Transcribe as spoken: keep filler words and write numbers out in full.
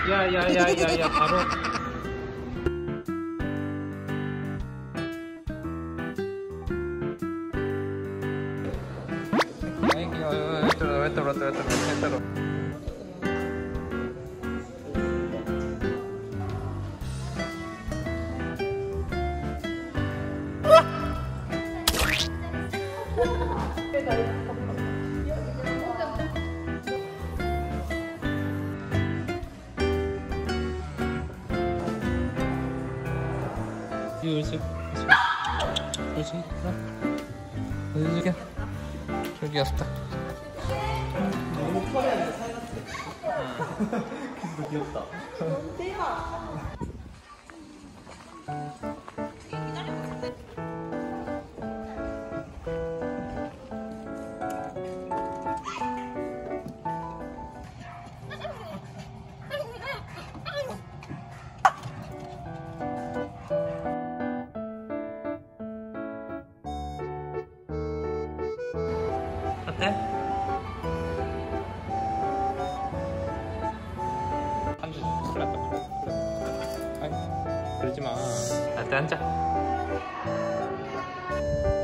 야야야야야 바로. 여기 여기 여기 여기 왔다. 너무 커야 살 같아. 그래서 귀엽다. 너무 대박. 어때? 앉아. 큰일 났다. 아이, 그러지 마. 나한테 앉아.